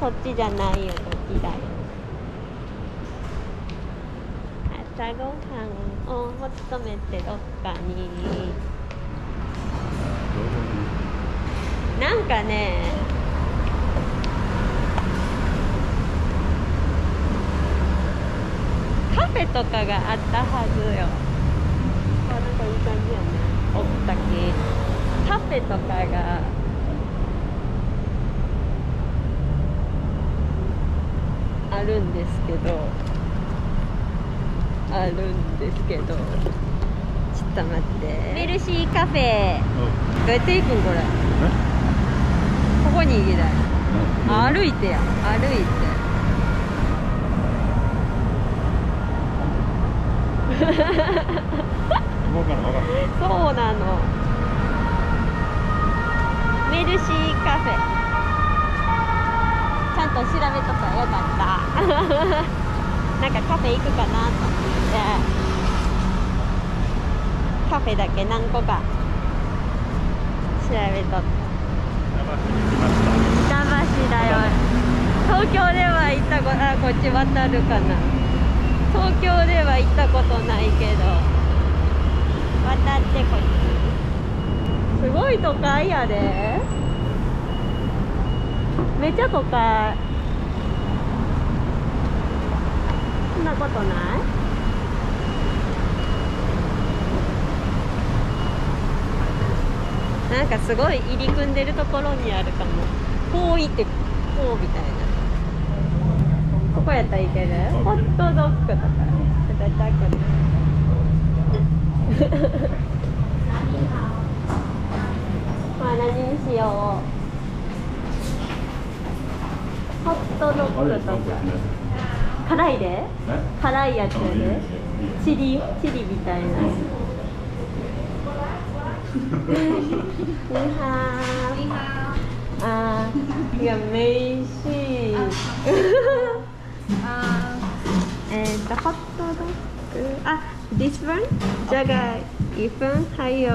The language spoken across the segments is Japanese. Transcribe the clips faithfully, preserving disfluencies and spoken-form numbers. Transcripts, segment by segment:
そっちじゃないよ、こっちだよ。朝ごはんを求めてどっかになんかね、カフェとかがあったはずよ。あ、なんかいい感じやね。おったきカフェとかがあるんですけどあるんですけどちょっと待って。メルシーカフェ、どうやって行くんこれ。ここに行きたい。あ、歩いてや、歩いてそうなの。メルシーカフェちゃんと調べとかよかったなんかカフェ行くかなと思ってカフェだけ何個か調べとった。板橋だよ。東京では行ったこと、あ、こっち渡るかな。東京では行ったことないけど渡ってこっちすごい都会やで。めっちゃ都会。そんなことない？なんかすごい入り組んでるところにあるかも。こう行ってこうみたいな。ここやったらいける？ホットドッグとか食べたくないまあ何にしよう。ホットドッグとか辛いで？辛いやつやで。チリチリみたいな。你好。你好。啊，也没事。啊，えっとホットドッグ。啊 ，this one， 这个一份，还有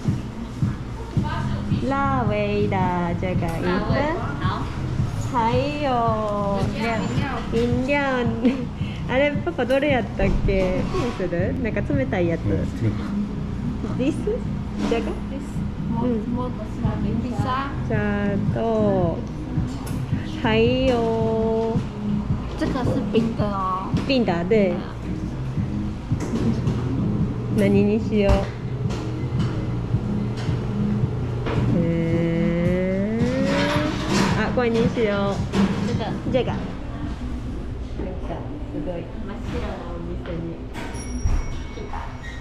辣味的这个一份，还有飲料。あれパパどれやったっけ？どうする？なんか冷たいやつ。This？这个？嗯。じゃと。还有， 这个是冰的哦。 冰的，对。何にしよう。えー、あ、これにしよう。 这个。 这个。なんかすごい真っ白なお店に来た。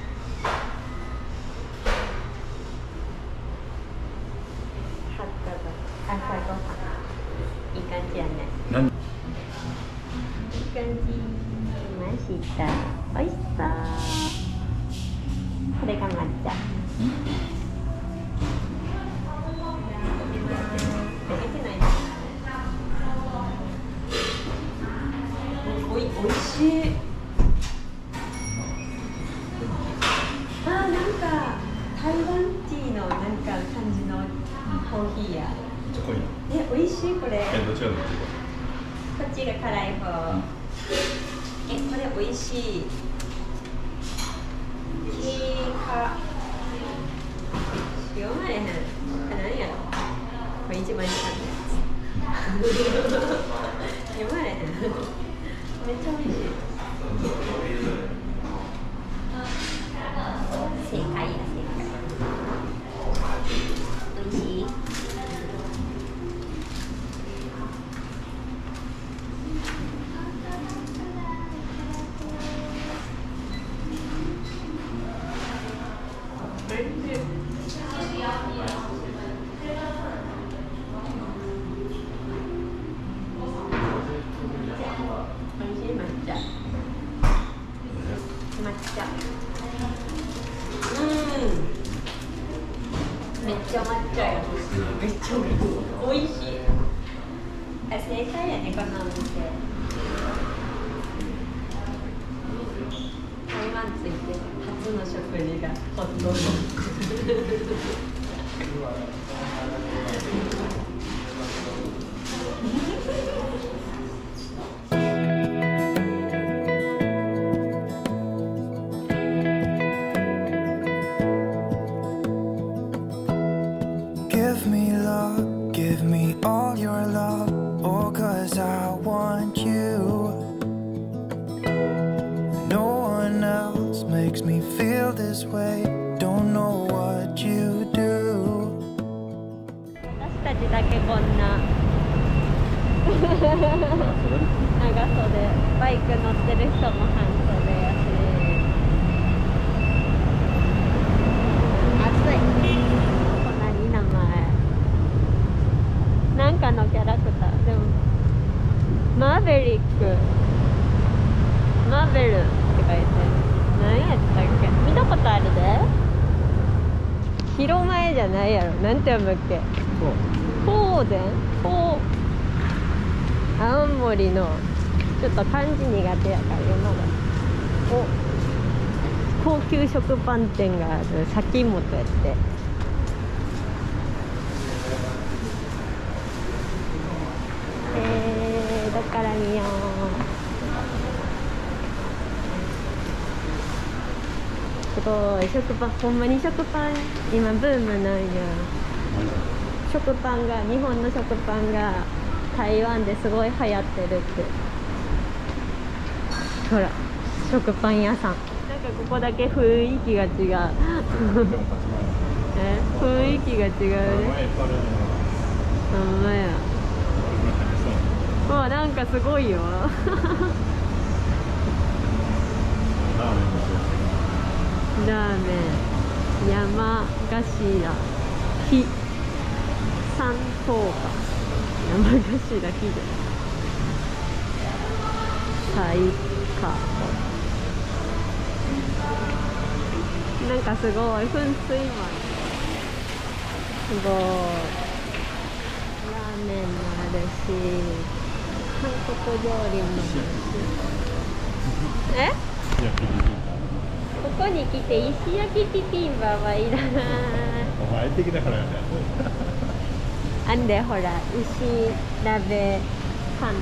朝ごはん。いい感じやね。いい感じ。ました。おいしそう。これが抹茶。おい、おいしい。あ、なんか台湾ティーのなんか感じのコーヒーや。え、おいしいこれ。え、どっちがどっち？こっちが辛い方。え、これおいしい。キーカ。読まれへん。何やろ。これ一番下のやつ。読まれへん。めっちゃおいしい。正解や正解。おいしい。めっちゃ抹茶や。めっちゃおいしい。あ、正解やね、このお店。台湾ついて初の食事がホットドッグ。 this way. Don't know what you do. 私たちだけこんな長袖、バイク乗ってる人も半袖やし、暑い。こんなに名前なんかのキャラクターでもマーベリックマーベルって書いてる。何やったっけ、見たことあるで。広前じゃないやろ、なんて読むっけ。法然法青森のちょっと漢字苦手やから読まない。お、高級食パン店がある崎本やって。えー、どっから見よう。すごい、食パン、ほんまに食パン今ブームなんや。食パンが、日本の食パンが台湾ですごい流行ってるって。ほら、食パン屋さん。なんかここだけ雰囲気が違うえ、雰囲気が違うね。ほんまや。うわ、なんかすごいよラーメン、山頭、ひ、三等か。山頭ひで。最下。なんかすごい噴水もある。すごい。ラーメンもあるし、韓国料理もあるし。え？ここに来て石焼きビビンバはいらない。 お前的だからね。 あんでほら、石鍋パン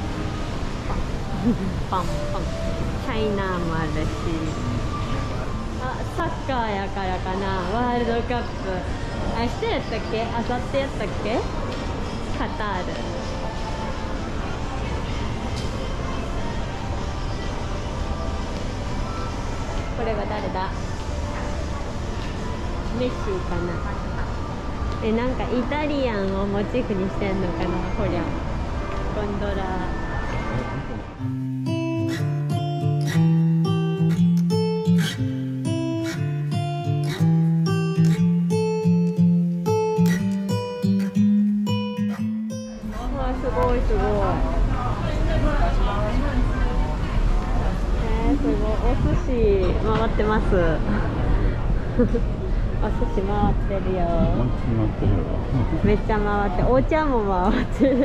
パンパンパンチャイナーもあるし。あ、サッカーやからかな、ワールドカップ。明日やったっけ、明後日やったっけ、カタール。これは誰だ？メッシかな。え、なんかイタリアンをモチーフにしてんのかな、こりゃ。ゴンドラ。うわ、すごいすごい。すごい、お寿司回ってますお寿司回ってるよ。めっちゃ回って、お茶も回ってるう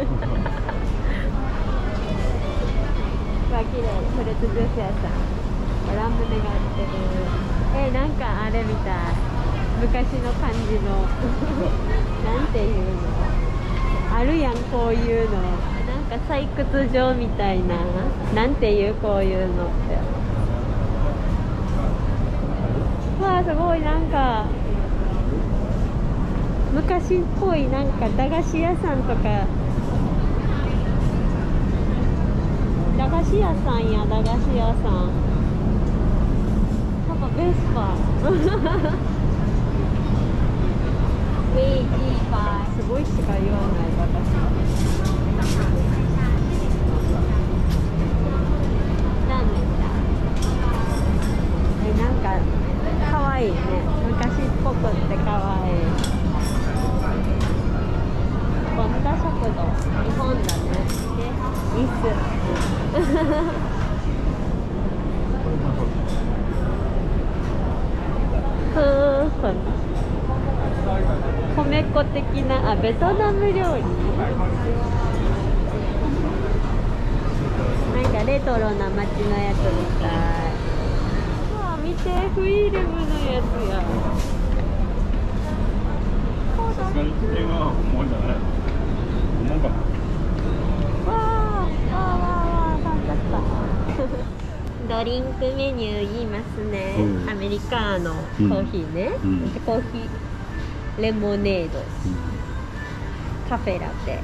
わ、綺麗。フルーツジュース屋さん、ラムネが売ってる。え、なんかあれみたい、昔の感じのなんていうのあるやん、こういうの。なんか採掘場みたいな、なんていう、こういうのって。わあ、すごい。なんか昔っぽい、なんか駄菓子屋さんとか。駄菓子屋さんや、駄菓子屋さん。なんかベスパウェイジーバー、すごいしか言わない私は。ラーメンだ。え、なんかかわいいね。昔っぽくってかわいい。本田食堂、日本だね。で、椅子ふーん、米粉的な、あ、ベトナム料理。なんかレトロな街のやつみたい。うわ、見て、フィールムのやつや。 さすがに映画は重いんじゃない？重いかな。 わあ、わあわあわあ、楽しかった。ドリンクメニュー言いますね。 うん、 アメリカーノコーヒーね。うん、コーヒー、レモネード、うん、カフェラテ、うん、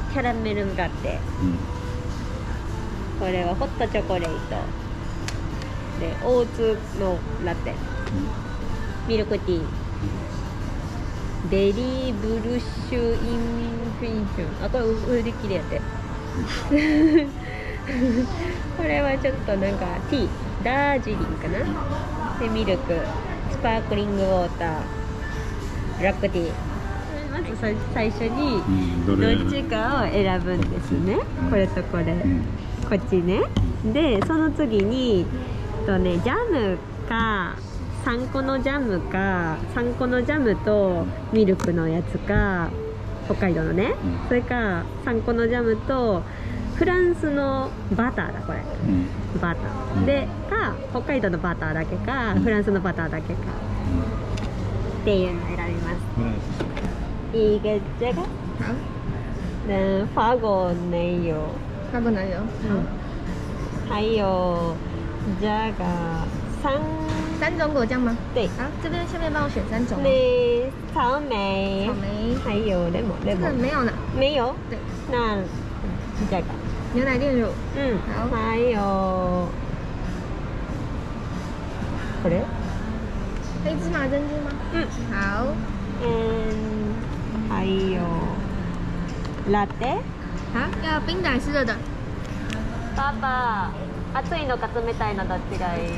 キャラメルラテ、うん、これはホットチョコレートで、オーツのラテ、うん、 ミルクティー。ベリーブルッシュインフィンション。あ、これ売り切れやってこれはちょっとなんかティー、ダージリンかな。でミルク、スパークリングウォーター、ブラックティー。まずさ最初にどっちかを選ぶんですね、うん、これとこれ、うん、こっちね。でその次にとねジャムかさんこのジャムかさんこのジャムとミルクのやつか、北海道のね、うん、それかさんこのジャムとフランスのバターだこれ、うん、バター、うん、でか北海道のバターだけか、うん、フランスのバターだけか、うん、っていうのを選びます。一个这个，好，嗯，法国奶油， 法国奶油， 嗯，还有这个三三种果酱吗？ 对， 好，这边下面帮我选三种。 那草莓， 草莓， 还有 lemon lemon， 没有呢， 没有， 对， 那这个牛奶炼乳， 嗯，好，还有これ黑芝麻珍珠吗？ 嗯， 好， 嗯。还有ラテ。 好，要冰的还是热的？ パパ、熱いのか冷たいのどっちがいい？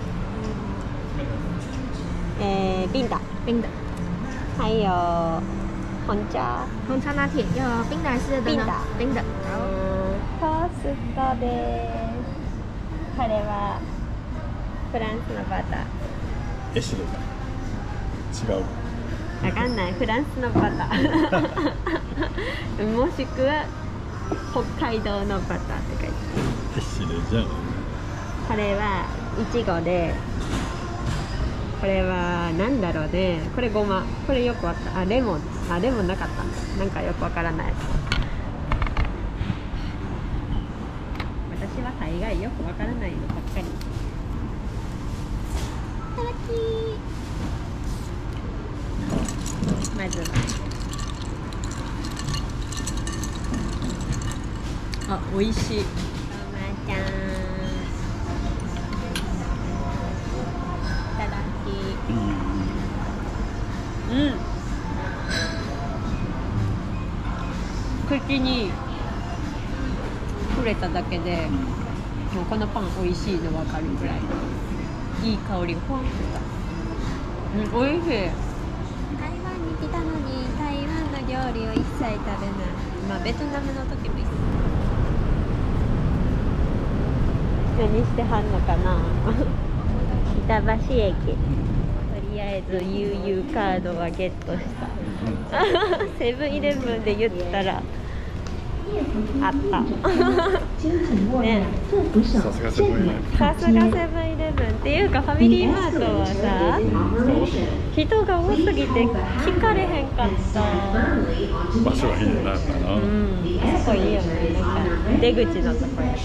えー、冰的。 冰的。 还有紅茶。 紅茶拿鐵要冰的還是熱的呢？冰的。冰的。 トーストです。これはフランスのバター。 エシレだ。違う。 わかんない。フランスのバターもしくは北海道のバターって書いてある。 エシレじゃん。 これはいちごで、これはなんだろうね。これごま、これよくわかあレモン、あレモンなかった。なんかよくわからない。私は大概よくわからないのばっかり。いただき。まずはあ、美味しい。おまちゃんいただき。うん、口に触れただけでもうこのパン美味しいの分かるぐらいいい香りがふわっとした。うん、美味しい。来たのに台湾の料理を一切食べない。まあベトナムの時も一切。何してはんのかな板橋駅。とりあえず悠々カードはゲットした。セブンイレブンで言ったらあったね。 さすがセブンイレブン。 さすがセブンイレブンっていうかファミリーマートはさ、人が多すぎて聞かれへんかった。 場所がいいな、やっぱな。 うん、あそこいいよね。なんか出口のところ。